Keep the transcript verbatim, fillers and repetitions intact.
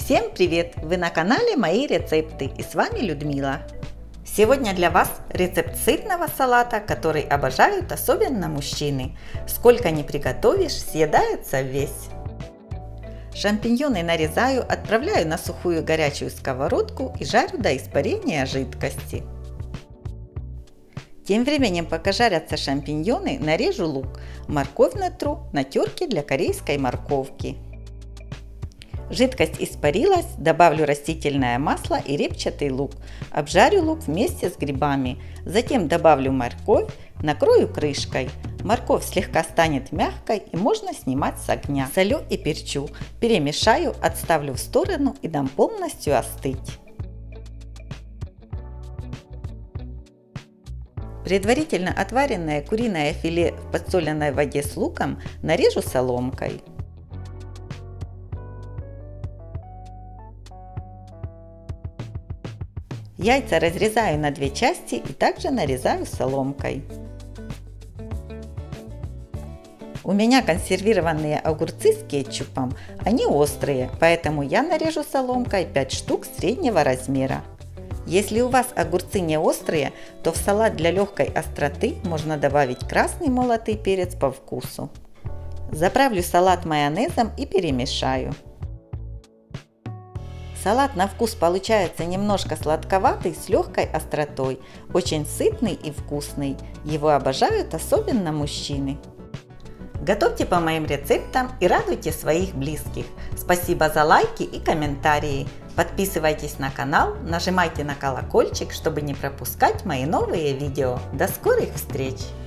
Всем привет! Вы на канале Мои рецепты и с вами Людмила. Сегодня для вас рецепт сытного салата, который обожают особенно мужчины. Сколько ни приготовишь, съедается весь. Шампиньоны нарезаю, отправляю на сухую горячую сковородку и жарю до испарения жидкости. Тем временем, пока жарятся шампиньоны, нарежу лук. Морковь натру на терке для корейской морковки. Жидкость испарилась, добавлю растительное масло и репчатый лук. Обжарю лук вместе с грибами. Затем добавлю морковь, накрою крышкой. Морковь слегка станет мягкой и можно снимать с огня. Солю и перчу. Перемешаю, отставлю в сторону и дам полностью остыть. Предварительно отваренное куриное филе в подсоленной воде с луком нарежу соломкой. Яйца разрезаю на две части и также нарезаю соломкой. У меня консервированные огурцы с кетчупом, они острые, поэтому я нарежу соломкой пять штук среднего размера. Если у вас огурцы не острые, то в салат для легкой остроты можно добавить красный молотый перец по вкусу. Заправлю салат майонезом и перемешаю. Салат на вкус получается немножко сладковатый с легкой остротой, очень сытный и вкусный. Его обожают особенно мужчины. Готовьте по моим рецептам и радуйте своих близких. Спасибо за лайки и комментарии. Подписывайтесь на канал, нажимайте на колокольчик, чтобы не пропускать мои новые видео. До скорых встреч!